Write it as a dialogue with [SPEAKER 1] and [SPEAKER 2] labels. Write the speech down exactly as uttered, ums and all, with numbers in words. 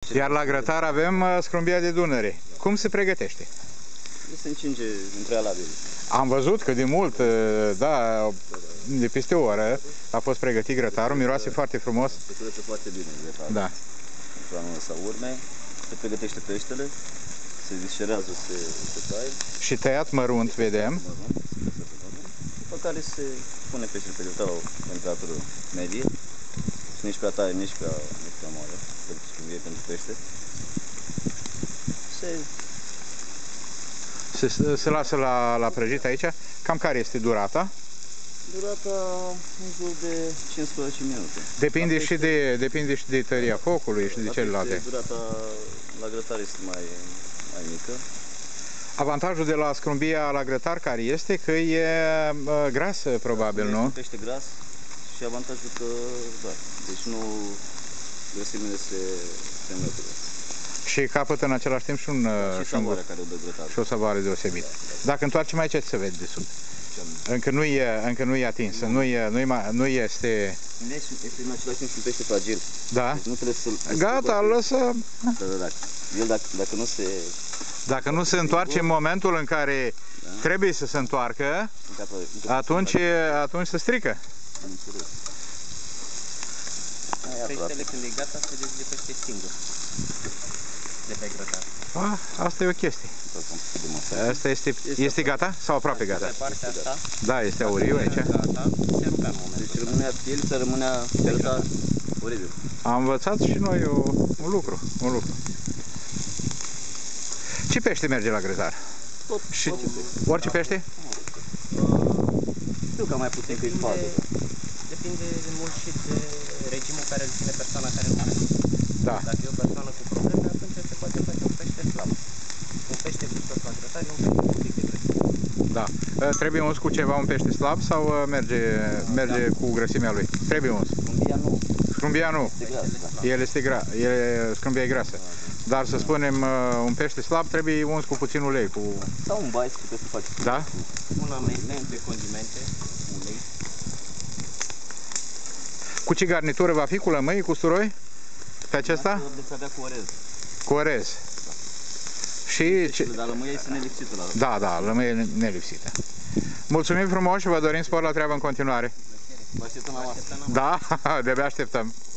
[SPEAKER 1] Iar la grătar avem uh, scrumbia de Dunăre. Cum se pregătește?
[SPEAKER 2] Se încinge în prealabil.
[SPEAKER 1] Am văzut că de mult, uh, da, de peste o oră a fost pregătit grătarul, miroase foarte frumos.
[SPEAKER 2] Se curăță foarte bine grătarul.
[SPEAKER 1] Da.
[SPEAKER 2] Pentru a nu lăsa urme. Se pregătește peștele, se viscerează, se, se taie.
[SPEAKER 1] Și tăiat mărunt, vedem.
[SPEAKER 2] Mărunt, după care se pune peștele pe grătar la o temperatură medie. Și nici prea tare, nici prea, nici prea moale. Pentru scumbie, pentru pește. Se...
[SPEAKER 1] Se, se lasă la, la prăjit aici. Cam care este durata?
[SPEAKER 2] Durata în jur de cincisprezece minute.
[SPEAKER 1] Depinde
[SPEAKER 2] Asta
[SPEAKER 1] și,
[SPEAKER 2] este,
[SPEAKER 1] de, depinde și de tăria focului și de
[SPEAKER 2] asta
[SPEAKER 1] celelalte.
[SPEAKER 2] este durata la grătar este mai, mai mică.
[SPEAKER 1] Avantajul de la scrumbia la grătar care este că e uh, grasă, probabil,
[SPEAKER 2] este
[SPEAKER 1] nu?
[SPEAKER 2] un pește gras și avantajul că, da, deci nu grăsimile se, se înlătură.
[SPEAKER 1] Și capătă în același timp și un,
[SPEAKER 2] Și
[SPEAKER 1] și un
[SPEAKER 2] savoarea care o dă grătarul.
[SPEAKER 1] și o savoare deosebită. Dacă întoarcem aici, ce se vede de sub? Încă nu e, încă nu e atinsă, nu, e, nu, e, nu este...
[SPEAKER 2] Este în același timp și un pește fragil.
[SPEAKER 1] Da?
[SPEAKER 2] Deci nu trebuie să-l...
[SPEAKER 1] Gata, îl lăsă...
[SPEAKER 2] El dacă, dacă nu se...
[SPEAKER 1] Dacă nu se întoarce în momentul în care
[SPEAKER 2] Da.
[SPEAKER 1] trebuie să se întoarcă, atunci, atunci se strică.
[SPEAKER 3] Peștele când e gata se dezlipește singur de pe grătar.
[SPEAKER 1] A, asta e o chestie. Asta este, este gata sau aproape gata?
[SPEAKER 3] Pe partea asta,
[SPEAKER 1] Da, este auriu aici.
[SPEAKER 3] gata, se rupe în momentul.
[SPEAKER 2] Deci rămânea pielea, rămânea pielea oribil.
[SPEAKER 1] Am învățat și noi o, un lucru, un lucru. Ce pește merge la grătar?
[SPEAKER 2] Tot,
[SPEAKER 1] Și
[SPEAKER 2] orice pește.
[SPEAKER 1] orice pește?
[SPEAKER 2] Știu că mai puțin că e
[SPEAKER 3] Depinde,
[SPEAKER 2] fază.
[SPEAKER 3] depinde mult și de regimul care îl ține persoana care îl are.
[SPEAKER 1] Da.
[SPEAKER 3] Dacă e o persoană cu probleme, atunci se poate face un pește slab. Un pește gustos la grătar e un pește cu pic de grăsime.
[SPEAKER 1] Da. Trebuie uns cu ceva, un pește slab sau merge, merge cu grăsimea lui? Trebuie uns.
[SPEAKER 2] Scumbia nu.
[SPEAKER 1] Scrumbia nu.
[SPEAKER 2] Este gras, da.
[SPEAKER 1] El este gras, el, scrumbia e grasă. Dar să spunem, un pește slab trebuie uns cu puțin ulei. Cu...
[SPEAKER 2] Sau un bais puteți să faceți.
[SPEAKER 1] Da?
[SPEAKER 3] Un amestec de condimente, ulei.
[SPEAKER 1] Cu ce garnitură va fi? Cu lămâi, cu usturoi? Pe acesta?
[SPEAKER 2] Deci avea cu orez.
[SPEAKER 1] Cu orez. Și... Ce...
[SPEAKER 2] Dar lămâia este nelipsită la
[SPEAKER 1] Da, da, lămâie nelipsită. Mulțumim frumos și vă dorim spor la treabă în continuare.
[SPEAKER 2] Vă așteptăm la masă.
[SPEAKER 1] Da, de-abia așteptăm.